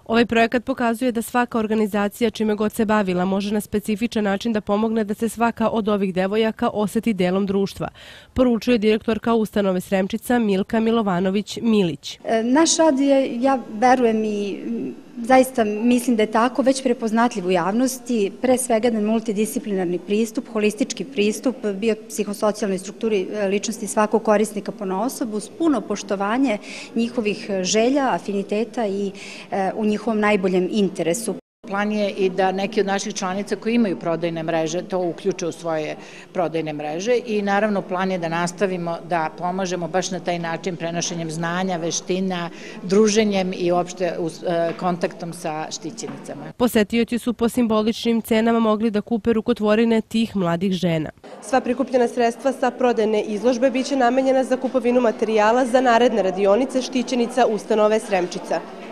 Ovaj projekat pokazuje da svaka organizacija čime god se bavila može na specifičan način da pomogne da se svaka od ovih devojaka oseti delom društva, poručuje direktorka ustanove Sremčica Milka Milovanović-Milić. Naš rad je, ja verujem i zaista mislim da je tako, već prepoznatljiv u javnosti, pre svega jedan multidisciplinarni pristup, holistički pristup biopsihosocijalnoj strukturi ličnosti svakog korisnika ponaosob uz puno poštovanje njihovih želja, afiniteta i u njihovom najboljem interesu. Plan je i da neki od naših članica koji imaju prodajne mreže to uključe u svoje prodajne mreže i naravno plan je da nastavimo da pomažemo baš na taj način prenošenjem znanja, veština, druženjem i uopšte kontaktom sa štićenicama. Posetioci su po simboličnim cenama mogli da kupe rukotvorine tih mladih žena. Sva prikupljena sredstva sa prodajne izložbe biće namenjena za kupovinu materijala za naredne radionice štićenica ustanove Sremčica.